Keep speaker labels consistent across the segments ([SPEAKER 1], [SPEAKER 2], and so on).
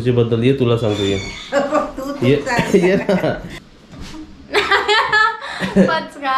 [SPEAKER 1] बद्दल ये तुला सांगतो ये ये ना.
[SPEAKER 2] पचका.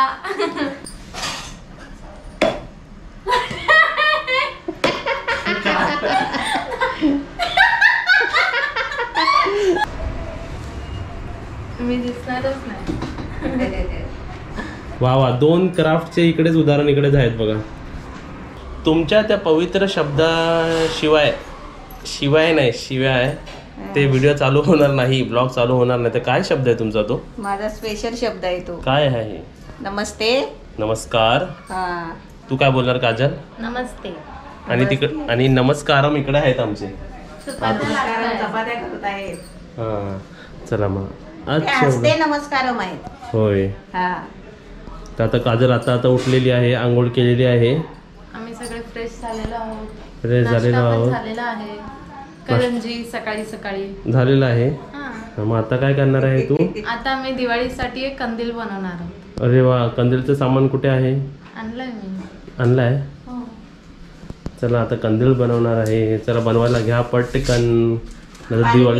[SPEAKER 2] मी दिसणारच नाही.
[SPEAKER 1] वा वा, 2 क्राफ्टचे इकडेच उदाहरण इकडेच आहेत बघा. तुमच्या त्या पवित्र शब्दाशिवाय शिवाय ते व्हिडिओ चालू होणार नाही, ब्लॉग चालू होणार नाही. तर काय शब्द आहे तुमचा तो?
[SPEAKER 3] माझा स्पेशल शब्द आहे तो.
[SPEAKER 1] काय आहे?
[SPEAKER 3] नमस्ते.
[SPEAKER 1] नमस्कार.
[SPEAKER 3] हा.
[SPEAKER 1] तू काय बोलणार काजल?
[SPEAKER 2] नमस्ते.
[SPEAKER 1] आणि तिकडे आणि नमस्कारम इकडे आहेत आमचे.
[SPEAKER 3] चपात्या करत आहेत.
[SPEAKER 1] हा चला मग.
[SPEAKER 3] हसते नमस्कारम आहेत.
[SPEAKER 1] होय.
[SPEAKER 3] हा.
[SPEAKER 1] तर आता काजल आता उठलेली आहे, आंघोळ केलेली आहे.
[SPEAKER 2] आम्ही सगळे फ्रेश झालेलो आहोत.
[SPEAKER 1] फ्रेश झालेलो आहोत.
[SPEAKER 2] झालेला आहे. करंजी सकाळी
[SPEAKER 1] झालेला आहे.
[SPEAKER 2] हा.
[SPEAKER 1] मग आता काय करणार आहे तू?
[SPEAKER 2] आता मी दिवाळीसाठी एक कंदील बनवणार आहोत.
[SPEAKER 1] अरे वा, कंदीलचं सामान कुठे आहे?
[SPEAKER 2] आणलंय मी.
[SPEAKER 1] आणलाय.
[SPEAKER 2] हो.
[SPEAKER 1] चला आता कंदील बनवणार आहे. चला बनवायला घ्या पटकन. दिवाळी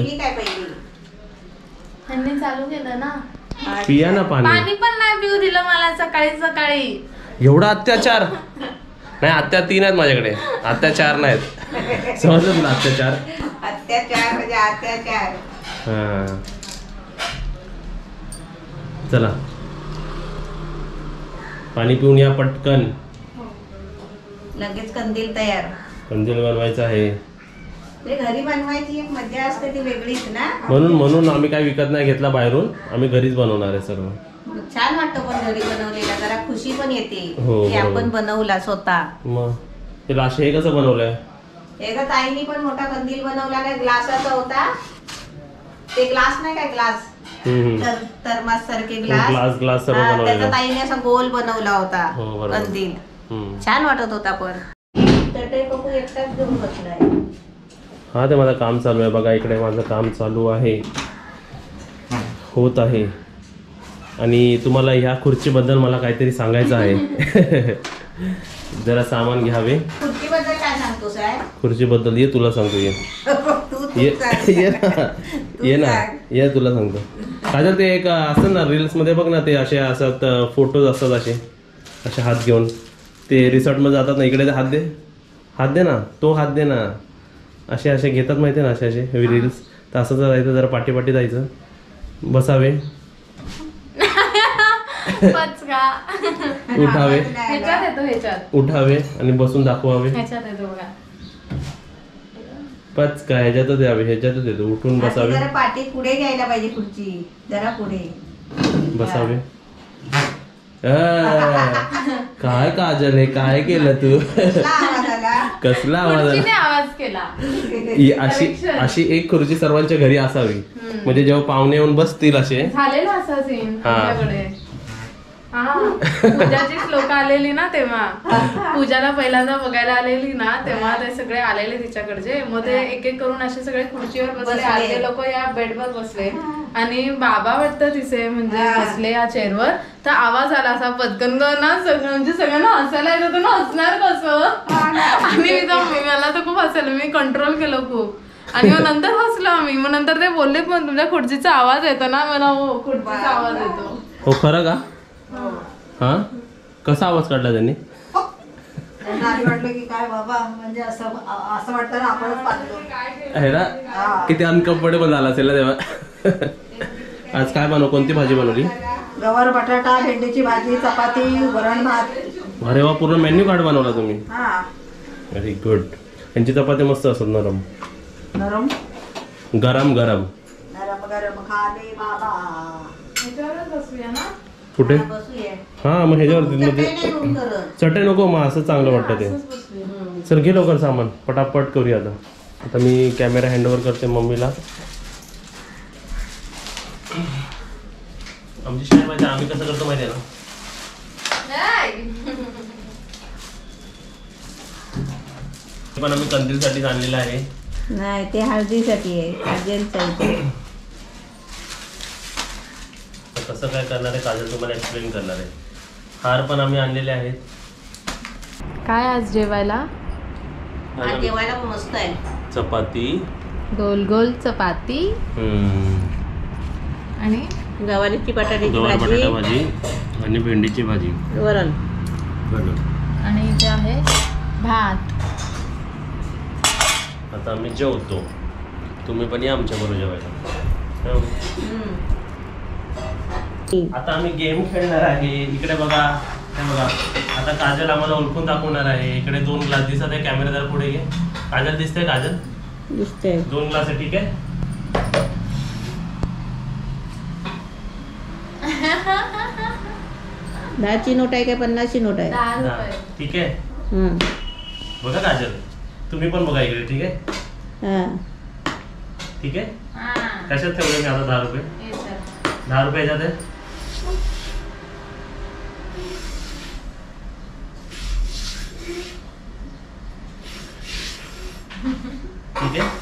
[SPEAKER 2] त्यांनी चालू केलं ना.
[SPEAKER 1] पिया ना पाणी.
[SPEAKER 2] पाणी पण नाही पिऊ दिलं मला सकाळी.
[SPEAKER 1] एवढा अत्याचार नाही. अत्या 3 आहेत माझ्याकडे, अत्याचार नाहीत. समजलं तुला? अत्याचार
[SPEAKER 3] म्हणजे अत्याचार.
[SPEAKER 1] हा. चला पाणी पिऊन या पटकन.
[SPEAKER 3] लगेच कंदील तयार.
[SPEAKER 1] कंदील बनवायचं आहे.
[SPEAKER 3] घरी बनवायची एक मजा असते ती वेगळीच ना.
[SPEAKER 1] म्हणून आम्ही काय विकत नाही घेतला बाहेरून. आम्ही घरीच बनवणार आहे सर्व.
[SPEAKER 3] छान वाटतं पण घरी बनवलेला, जरा खुशी पण येते
[SPEAKER 1] हो,
[SPEAKER 3] की आपण बनवला स्वतः.
[SPEAKER 1] मग ते लाश हे कसं बनवलंय?
[SPEAKER 3] एकदा ताईनी पण मोठा कंदील बनवला नाही, ग्लासाचा होता. ते ग्लास नाही काय, ग्लास थर्मास सारखे ग्लास
[SPEAKER 1] सर्व बनवलेलं.
[SPEAKER 3] त्याचा ताईने असा गोल बनवला होता
[SPEAKER 1] हो, बरोबर.
[SPEAKER 3] कंदील. छान वाटत होता. पण तटे पप्पू एकटाच घेऊन बसलाय.
[SPEAKER 1] हा, ते माझं काम चालू आहे बघा. इकडे माझं काम चालू आहे, होत आहे. आणि तुम्हाला ह्या खुर्चीबद्दल मला काहीतरी सांगायचं आहे. जरा सामान घ्यावे.
[SPEAKER 3] खुर्चीबद्दल काय सांगतोस?
[SPEAKER 1] खुर्चीबद्दल ये तुला सांगतो ये ये तुला सांगतो. काजल ते एक असतं ना रील्स मध्ये बघ ना, ते असे असतात फोटोज असतात असे हात घेऊन. ते रिसॉर्ट मध्ये जातात ना, इकडे हात दे ना, तो हात दे ना, असे घेतात माहिती आहे ना, असे रील्स. तर असं जर जायचं, जरा पाठी जायचं, बसावे, उठावे, उठावे आणि बसून दाखवावे. पचका ह्याच्यातच यावे, ह्याच्यातच येतो. उठून बसावे,
[SPEAKER 3] जरा पाठी पुढे घ्यायला पाहिजे, खुर्ची जरा पुढे
[SPEAKER 1] बसावे. काय काजल हे काय केलं तू? कसला आवाज
[SPEAKER 2] केला?
[SPEAKER 1] अशी एक खुर्ची सर्वांच्या घरी असावी, म्हणजे जेव्हा पाहुणे येऊन बसतील असे.
[SPEAKER 2] झालेलं असं सीन तुमच्याकडे. पूजाचीच लोक आलेली ना, तेव्हा पूजाला पहिल्यांदा बघायला आलेली ना, तेव्हा ते सगळे आलेले तिच्याकडचे. मग ते एक एक करून असे सगळे खुर्चीवर बसले. अर्धे लोक या बेडवर बसले आणि बाबा वाटतं तिचे म्हणजे बसले या चेअरवर. तर आवाज आला असा पटकन ना, म्हणजे सगळ्यांना हसायला येत होतं ना. हसणार कसं? आणि मला तर खूप हसायला, मी कंट्रोल केलं खूप. आणि मग नंतर हसलो आम्ही. मग नंतर ते बोलले पण तुमच्या खुर्चीचा आवाज येतो ना. मला हो, खुर्चीचा आवाज येतो.
[SPEAKER 1] हो, खरं का? हा, कसा आवाज काढला त्यांनी?
[SPEAKER 3] वाटलं की काय बाबा, म्हणजे असं वाटतं ना आपणच पाहतो
[SPEAKER 1] आहे ना. किती अनकम्फर्टेबल झाला असेल ना तेव्हा. आज काय कोणती भाजी बनवली?
[SPEAKER 3] गवार, बटाटा, भेंडीची भाजी, चपाती, वरण भात.
[SPEAKER 1] अरे वा, पूर्ण मेन्यू कार्ड बनवला तुम्ही. Very good. यांची चपाती मस्त असत, नरम
[SPEAKER 3] नरम
[SPEAKER 1] गरम गरम
[SPEAKER 3] नरम गरम खाले बाबा.
[SPEAKER 1] कुठे? हा, मग ह्याच्यावरती चटई नको, मग असं चांगलं वाटतं ते. सर घे लवकर सामान, पटापट करूया. आता मी कॅमेरा हँडओव्हर करते मम्मीला. आमची शाळा माहिती, आम्ही कसं करतो माहिती आहे ना. पण आम्ही कंदीलसाठी आणलेलं आहे.
[SPEAKER 3] नाही, ते हळदीसाठी आहे, काजलसाठी.
[SPEAKER 1] कसं काय करणार आहे काजल तुम्हाला एक्सप्लेन करणार आहे. हार पण आम्ही आणलेले आहेत.
[SPEAKER 2] काय आज जेवायला?
[SPEAKER 3] जेवायला मस्त आहे.
[SPEAKER 1] चपाती,
[SPEAKER 2] गोल गोल चपाती आणि
[SPEAKER 3] गवारीची बटाट्याची
[SPEAKER 1] गवार बटाटा
[SPEAKER 3] भाजी
[SPEAKER 1] भाजी आणि भेंडीची भाजी
[SPEAKER 3] वरण.
[SPEAKER 2] आणि इथे आहे भात.
[SPEAKER 1] आता आम्ही जेवतो, तुम्ही पण या आमच्या बरोबर जेवायला. आता आम्ही गेम खेळणार आहे. इकडे बघा, हे बघा, आता काजल आम्हाला ओळखून दाखवणार आहे. इकडे 2 ग्लास दिसत आहे, कॅमेरादार पुढे घे. काजल दिसते? काजल
[SPEAKER 3] दिसते.
[SPEAKER 1] 2 ग्लास आहे, ठीक आहे.
[SPEAKER 3] दहाची नोट आहे का 50ची नोट आहे?
[SPEAKER 2] 10 रुपये.
[SPEAKER 1] ठीक आहे. बघा काजल, तुम्ही पण बघा इकडे, ठीक आहे. ठीक आहे. कशात ठेवले मी आता 10 रुपये? 10 रुपये याच्यात आहे. ठीक आहे.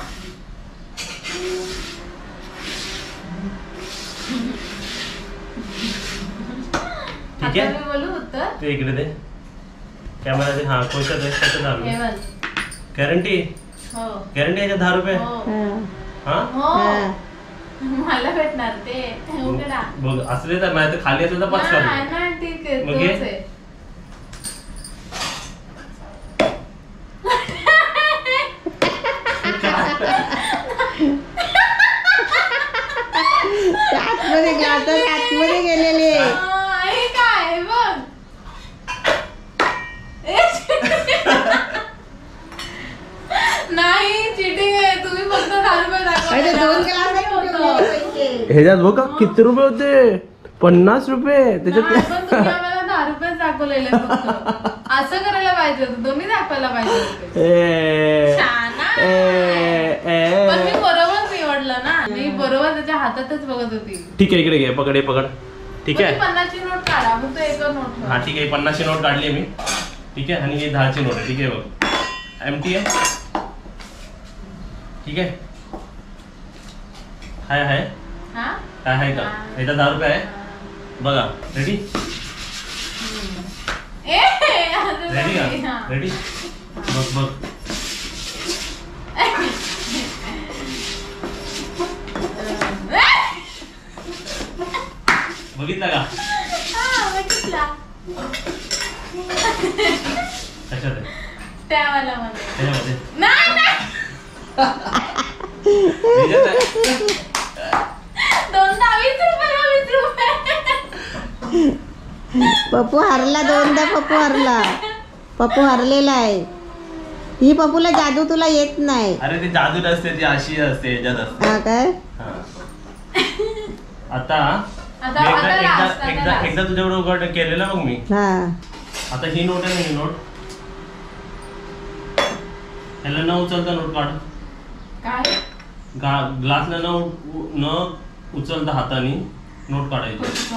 [SPEAKER 1] ठीक आहे.
[SPEAKER 2] मी बोलू उत्तर.
[SPEAKER 1] ते इकडे दे कॅमेरा दे. हा कोणत्या दे, त्याचं नाव
[SPEAKER 2] हे बघ.
[SPEAKER 1] गॅरंटी.
[SPEAKER 2] हो
[SPEAKER 1] गॅरंटी याच्यात 10 रुपये.
[SPEAKER 2] हो.
[SPEAKER 1] हा
[SPEAKER 2] हो. मला भेटणार ते उकडा.
[SPEAKER 1] बघ, असले तर नाही तर खाली असले तर 5 करू.
[SPEAKER 2] ना ठीक आहे,
[SPEAKER 1] मग
[SPEAKER 2] तोच
[SPEAKER 1] घे.
[SPEAKER 2] आहे.
[SPEAKER 3] आतमध्ये ग्लासच आतमध्ये गेलेले.
[SPEAKER 2] हे काय बघ. नाही, चिटिंग आहे. तुम्ही फक्त 10 रुपये
[SPEAKER 3] अरे
[SPEAKER 2] दाखवा.
[SPEAKER 3] 2 ग्लास होते.
[SPEAKER 1] ह्याच्यात बघा किती रुपये होते. 50 रुपये त्याच्यात.
[SPEAKER 2] नाही, पण तुम्ही आम्हाला 10 रुपये दाखवलेले फक्त. असं करायला पाहिजे होतं, तुम्ही दाखवायला पाहिजे होते. शाना. पण मी बरोबर निवडलं ना. मी बरोबर त्याच्या हातातच बघत होती.
[SPEAKER 1] ठीक आहे, इकडे घे, पकड, हे पकड. ठीक आहे.
[SPEAKER 2] 50ची नोट काढा, फक्त एक नोट ठेवा.
[SPEAKER 1] हा ठीक आहे, 50ची नोट काढली मी. ठीक आहे. आणि ही 10ची नोट आहे. ठीक आहे. बघ, एमटी आहे. ठीक आहे. हाय
[SPEAKER 2] हा?
[SPEAKER 1] काय आहे का? याच्यात 10 रुपये आहे बघा. रेडी?
[SPEAKER 2] असं
[SPEAKER 1] रेडी
[SPEAKER 2] नाही.
[SPEAKER 1] का?
[SPEAKER 2] हा.
[SPEAKER 1] रेडी? बघ. बघितला का?
[SPEAKER 2] हा, बघितला.
[SPEAKER 1] कशात आहे?
[SPEAKER 2] त्यावाला मध्ये.
[SPEAKER 1] त्याच्यामध्ये
[SPEAKER 2] नाही.
[SPEAKER 1] याच्यात आहे.
[SPEAKER 2] दोनदा 20 रुपये.
[SPEAKER 3] पप्पू हरला, 2दा पप्पू हरला. पप्पू हरलेला आहे. ही पप्पूला जादू तुला येत नाही.
[SPEAKER 1] अरे ती जादू नसते, ती अशी असते, याच्यात असते.
[SPEAKER 3] हा काय?
[SPEAKER 1] आता एकदा तुझ्याबरोबर केलेलं बघ मी.
[SPEAKER 3] हा.
[SPEAKER 1] आता ही नोट आहे ना, ही नोट. ह्याला न उचलता नोट काढ.
[SPEAKER 2] काय?
[SPEAKER 1] ग्लासला न उचलता हाताने नोट काढायची.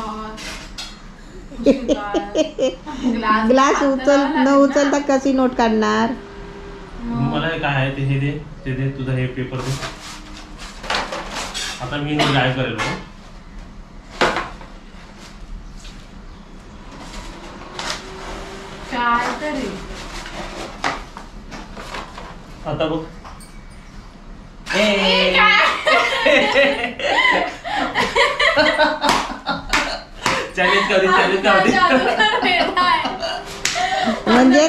[SPEAKER 3] ग्लास न उचलता कशी नोट काढणार?
[SPEAKER 1] मला हे काय आहे ते दे तुझं हे पेपर दे. आता मी नोट गायब करेल.
[SPEAKER 2] काय तरी.
[SPEAKER 1] आता बघ. चॅलेंज करू.
[SPEAKER 3] म्हणजे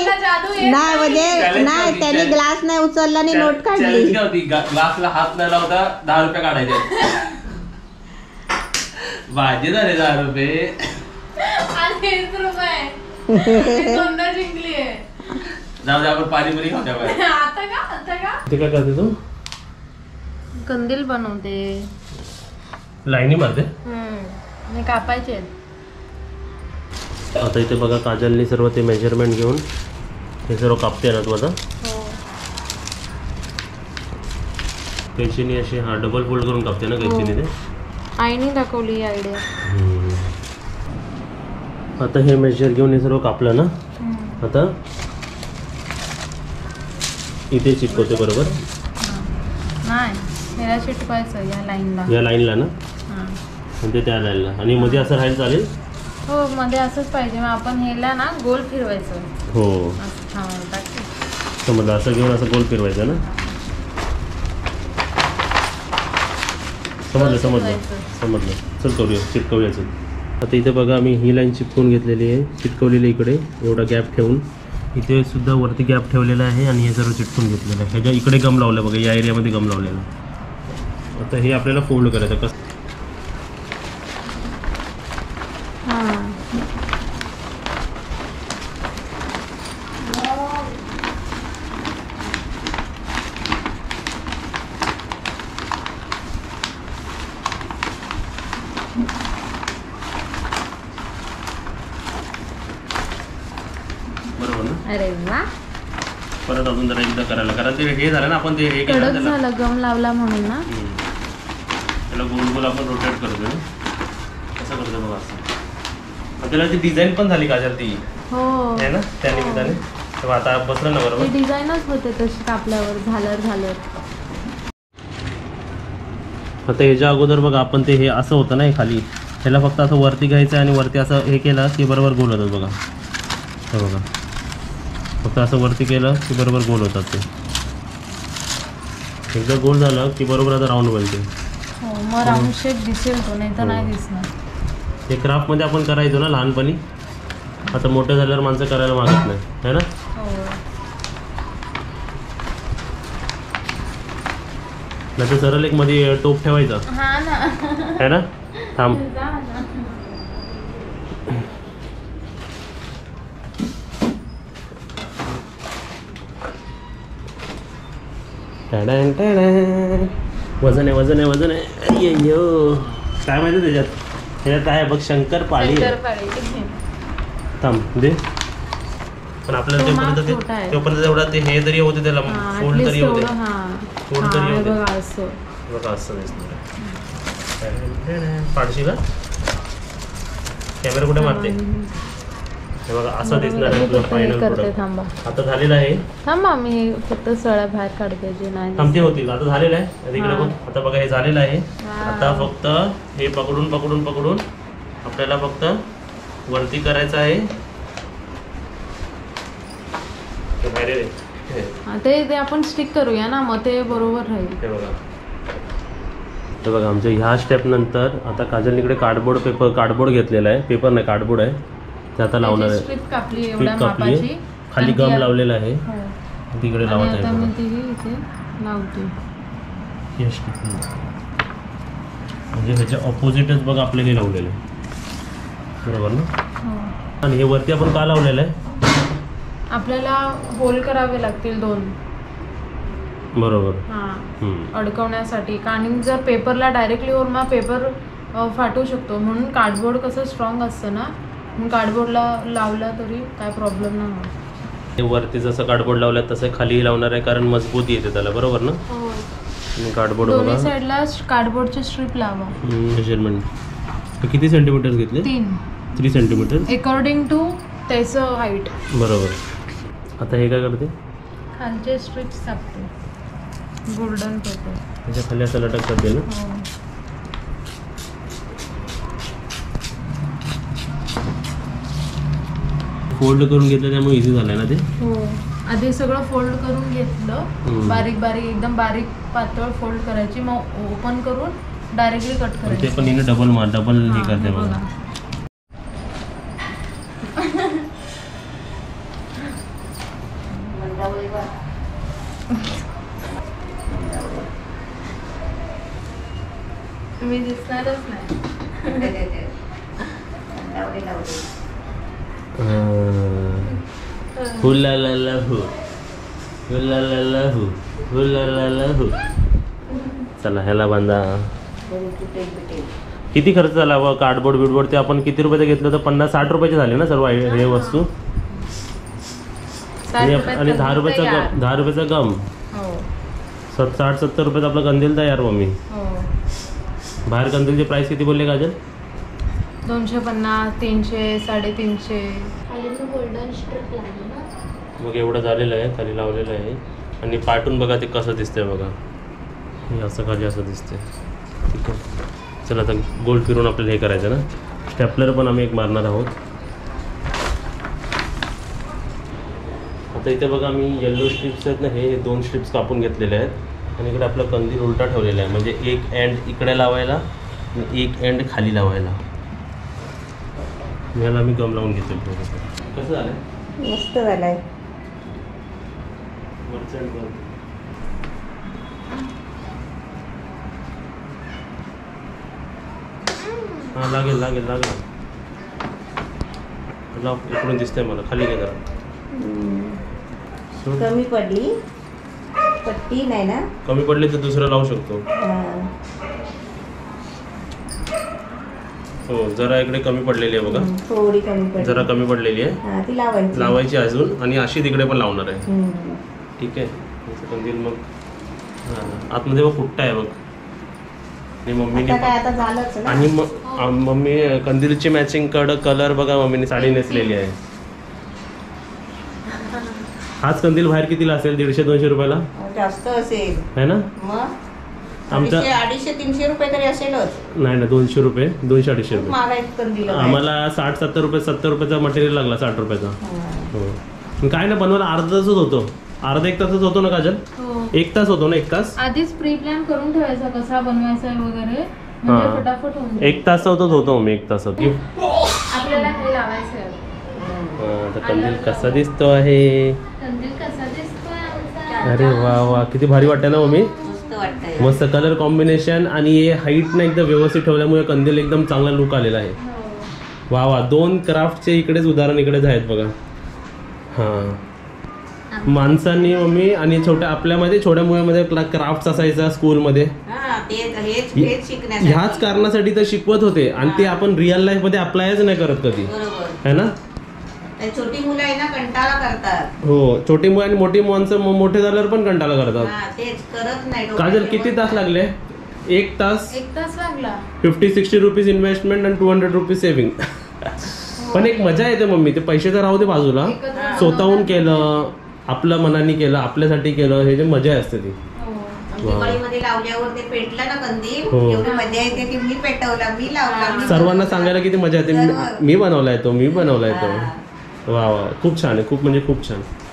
[SPEAKER 3] त्यांनी ग्लास नाही उचलला आणि नोट काढली.
[SPEAKER 1] ग्लासला हात न लावता 10 रुपये काढायचे. भाजी झाले 10 रुपये.
[SPEAKER 2] 20 रुपये. दोनदा जिंकली आहे.
[SPEAKER 1] जाऊ दे, आपण पाणीपुरी खाऊ द्या.
[SPEAKER 2] आता का
[SPEAKER 1] ते काय करते तू?
[SPEAKER 2] कंदील बनवते.
[SPEAKER 1] लाईनी मारते.
[SPEAKER 2] मी कापायचे.
[SPEAKER 1] आता इथे बघा, काजलने सर्व ते मेजरमेंट घेऊन हे सर्व कापते ना तू आता. कैचीने अशी डबल फोल्ड करून कापते ना कैचीने ते.
[SPEAKER 2] आईने दाखवली ही आयडिया.
[SPEAKER 1] आता हे मेजर घेऊन हे सर्व कापलं ना. आता इथे चिटकवते बरोबर.
[SPEAKER 2] नाही, ह्याला चिटकवायचं या
[SPEAKER 1] लाईनला ना. म्हणजे त्या लाईनला. आणि मध्ये असं राहायला चालेल.
[SPEAKER 2] हो, मध्ये असंच पाहिजे. मग आपण ह्याला ना गोल फिरवायचं.
[SPEAKER 1] हो, समजलं. असं घेऊन असं गोल फिरवायचं ना. समजलं. चल करूया, चिटकवूया. चल आता इथे बघा आम्ही ही लाईन चिपकवून घेतलेली आहे, चिटकवलेली इकडे एवढा गॅप ठेवून. इथे सुद्धा वरती गॅप ठेवलेला आहे आणि हे सर्व चिटकून घेतलेलं आहे. ह्याच्या इकडे गम लावलं बघा, या एरियामध्ये गम लावलेला. आता हे आपल्याला फोल्ड करायचं कसं. बरोबर ना?
[SPEAKER 2] अरे वा,
[SPEAKER 1] परत अजून जरा एकदा करायला, कारण ते हे झालं ना, आपण ते हे केलं
[SPEAKER 2] कडक
[SPEAKER 1] त्याला.
[SPEAKER 2] झालं गम लावला म्हणून ना.
[SPEAKER 1] त्याला गोल गोल आपण रोटेट करतो ना, कसं करतो बघा असं. त्याला ती डिझाईन पण झाली काजल ती
[SPEAKER 2] हो
[SPEAKER 1] आहे ना त्या निमित्ताने. तेव्हा आता बसलं ना बरोबर.
[SPEAKER 2] ती डिझाईनच होते तशी कापल्यावर झालं.
[SPEAKER 1] आता ह्याच्या अगोदर बघा आपण ते हे असं होतं ना, हे खाली ह्याला फक्त असं वरती घ्यायचं आणि वरती असं हे केलं की बरोबर गोल होतात बघा. हे बघा फक्त असं वरती केलं की बरोबर गोल होतात ते. एकदा गोल झालं की बरोबर आता राऊंड बनते.
[SPEAKER 2] हो, मग राऊंड शेप दिसेल तो, नाही तर नाही दिसणार.
[SPEAKER 1] हे क्राफ्टमध्ये आपण करायचो ना लहानपणी, आता मोठं झाल्यावर माणसं करायला मागत नाही है ना. नाही तर सरळ एक मध्ये टोप ठेवायचा
[SPEAKER 2] हा ना,
[SPEAKER 1] है ना. थांब टाडॅन टाडॅन. वजन आहे. अय्यो काय माहिती त्याच्यात काय बघ, शंकरपाळी. थांब दे. पण आपल्याला तोपर्यंत तेवढा ते हे तरी होते, त्याला फोल्ड तरी होते. बघा असं दिसणार. पाडशी का कॅमेरा कुठे मारते. हे बघा असं दिसणार आहे तुला फायनल प्रोडक्ट. आता झालेलं आहे.
[SPEAKER 2] थांबा मी फक्त सळ्या बाहेर काढते जे नाही
[SPEAKER 1] थांबते होतील. आता झालेलं आहे तिकडे पण. आता बघा हे झालेलं आहे. आता फक्त हे पकडून आपल्याला फक्त वरती करायचं आहे.
[SPEAKER 2] ते आपण स्टिक करूया ना, मग ते बरोबर राहील.
[SPEAKER 1] हे बघा आमच्या ह्या स्टेप नंतर आता काजल इकडे कार्डबोर्ड घेतलेला आहे. पेपर नाही, कार्डबोर्ड आहे. ते आता लावणार आहे.
[SPEAKER 2] स्ट्रिप कापली
[SPEAKER 1] खाली गम लावलेला आहे. तिकडे लावत आहे
[SPEAKER 2] लावते.
[SPEAKER 1] म्हणजे ह्याच्या ऑपोजिटच बघा आपलं हे लावलेलं आहे. बरोबर ना. आणि हे वरती आपण का लावलेलं आहे,
[SPEAKER 2] आपल्याला होल करावे लागतील 2.
[SPEAKER 1] बरोबर.
[SPEAKER 2] अडकवण्यासाठी. कारण जर पेपरला डायरेक्टली वर मग पेपर फाटू शकतो, म्हणून कार्डबोर्ड कसं स्ट्रॉंग असतं ना, म्हणून कार्डबोर्डला लावला तरी काय प्रॉब्लेम नाही होत.
[SPEAKER 1] वरती जसं कार्डबोर्ड लावलं तसं खाली लावणार आहे, कारण मजबूती येते त्याला. बरोबर ना. कार्डबोर्ड
[SPEAKER 2] दोन्ही साईडला कार्डबोर्डची स्ट्रिप लावा.
[SPEAKER 1] मेजरमेंट किती सेंटीमीटर घेतले. 3 सेंटीमीटर अकॉर्डिंग टू
[SPEAKER 2] त्याचं हाईट.
[SPEAKER 1] बरोबर. आता हे काय करते,
[SPEAKER 2] खालचे स्ट्रिप्स टाकते गोल्डन पेपर.
[SPEAKER 1] त्याच्या खाली असं लटक करते ना. फोल्ड करून घेतलं त्यामुळे इझी झालंय ना ते.
[SPEAKER 2] हो, आधी सगळं फोल्ड करून घेतलं. बारीक एकदम बारीक पातळ फोल्ड करायची, मग ओपन करून डायरेक्टली कट करायची.
[SPEAKER 1] ते पण हिने डबल हे करते बघा.
[SPEAKER 2] मी दिसणारच नाही.
[SPEAKER 1] चला ह्याला बांधा. किती खर्च झाला व कार्डबोर्ड बिडबोर्ड ते आपण किती रुपयाचं घेतलं तर 50-60 रुपयाचे झाले ना सर्व हे वस्तू. आणि 10 रुपयाचा गम. 60-70 रुपयात आपलं कंदील तयार. मम्मी बाहेर कंदीलची प्राइस किती बोलले काजल.
[SPEAKER 2] 250, 300, 350.
[SPEAKER 1] मग एवढं झालेलं आहे, खाली लावलेलं आहे. आणि पाठून बघा ते कसं दिसतंय बघा. हे असं खाली असं दिसतंय. ठीक आहे, चला आता गोल फिरून आपल्याला हे करायचं ना. स्टेपलर पण आम्ही एक मारणार आहोत. आता इथे बघा आम्ही येल्लो स्ट्रिप्स आहेत ना, हे 2 स्ट्रिप्स कापून घेतलेले आहेत. आणि इकडे आपला कंदील उलटा ठेवलेला आहे, म्हणजे एक एंड इकडे लावायला आणि एक एंड खाली लावायला. याला मी गम लावून घेतो. कसं झालं?
[SPEAKER 3] मस्त झालाय.
[SPEAKER 1] हा लागेल लागेल लागेल. लाव, इकडून दिसतंय मला. खाली घे जरा.
[SPEAKER 3] कमी पडली पट्टी नाही ना.
[SPEAKER 1] कमी पडली तर दुसरं लावू शकतो. हो जरा इकडे कमी पडलेली आहे बघा.
[SPEAKER 3] थोडी कमी पडली.
[SPEAKER 1] जरा कमी पडलेली आहे.
[SPEAKER 3] हा, ती लावायची.
[SPEAKER 1] लावायची अजून आणि अशी तिकडे पण लावणार आहे. ठीक आहे. कंदील मग आतमध्ये बघ फुट्टा आहे बघ. आणि मम्मीने
[SPEAKER 3] आता काय आता झालंच ना.
[SPEAKER 1] आणि मम्मी कंदीलची मॅचिंग कलर बघा मम्मीने साडी नेसलेली आहे. हाच कंदील बाहेर कितीला असेल? 150-200 रुपयाला
[SPEAKER 3] जास्त असेल
[SPEAKER 1] है ना.
[SPEAKER 3] मग
[SPEAKER 1] आमच्या
[SPEAKER 3] 250-300 रुपये तरी असेलच.
[SPEAKER 1] नाही ना 200 रुपये 200-250
[SPEAKER 3] खूप
[SPEAKER 1] रुपये.
[SPEAKER 3] महाग आहेत कंदील.
[SPEAKER 1] आम्हाला 60-70 रुपये 70 रुपयाचा मटेरियल लागला 60 रुपयाचा. हो काय ना बनवायला अर्धा तासच होतो. अर्धा एक तासच होतो ना काजल?
[SPEAKER 2] हो.
[SPEAKER 1] 1 तास होतो ना 1 तास.
[SPEAKER 2] आधीच प्री प्लॅन करून ठेवायचा कसा बनवायचा आहे वगैरे, म्हणजे
[SPEAKER 1] हा.
[SPEAKER 2] फटाफट होऊन जाईल.
[SPEAKER 1] 1 तासातच होतो मी 1 तासात.
[SPEAKER 2] आपल्याला हे लावायचं आहे.
[SPEAKER 1] आता कंदील कसा दिसतो आहे?
[SPEAKER 2] कंदील कसा दिसतोय आमचा?
[SPEAKER 1] अरे वा वा किती भारी वाटतं ना मम्मी.
[SPEAKER 3] मस्त वाटतंय.
[SPEAKER 1] मस्त कलर कॉम्बिनेशन आणि हाईट ना एकदम व्यवस्थित ठेवल्यामुळे कंदील एकदम चांगला लुक आलेला आहे.
[SPEAKER 2] हो.
[SPEAKER 1] वा वा 2 क्राफ्टचे इकडेच उदाहरण इकडेच आहेत बघा. हां माणसांनी मम्मी आणि छोट्या आपल्यामध्ये छोट्या मुलामध्ये क्राफ्ट असायचा स्कूलमध्ये.
[SPEAKER 3] हा, हेच शिकण्यासाठी.
[SPEAKER 1] ह्याच कारणासाठी तर शिकवत होते आणि ते आपण रिअल लाईफ मध्ये अप्लायच नाही करत कधी
[SPEAKER 3] बरोबर
[SPEAKER 1] है ना.
[SPEAKER 3] छोटी मुलं आहे ना कंटाळा करतात.
[SPEAKER 1] हो छोटी मुलं आणि मोठी माणसं मोठे झाल्यावर पण कंटाळा करतात.
[SPEAKER 3] हा, तेच करत नाही.
[SPEAKER 1] काजल किती तास लागले? 1 तास
[SPEAKER 2] 1 तास लागला.
[SPEAKER 1] 50-60 रुपीज इन्व्हेस्टमेंट आणि 200 रुपीज सेव्हिंग. पण एक मजा येते मम्मी. ते पैसे तर राहू दे बाजूला.
[SPEAKER 2] एकत्र
[SPEAKER 1] स्वतःहून केलं, आपल्या मनाने केलं, आपल्यासाठी केलं, हे जे मजा असते ती.
[SPEAKER 2] हो.
[SPEAKER 3] दिवाळीमध्ये लावल्यावर ते पेटलं ना कंदील,
[SPEAKER 1] हो.
[SPEAKER 3] एवढी मजा येते की मी पेटवला, मी लावला, मी
[SPEAKER 1] सर्वांना
[SPEAKER 3] बनवला.
[SPEAKER 1] सांगायला किती मजा येते. मी बनवलाय तो, मी बनवलाय तो. वा वा खूप छान आहे. खूप म्हणजे खूप छान.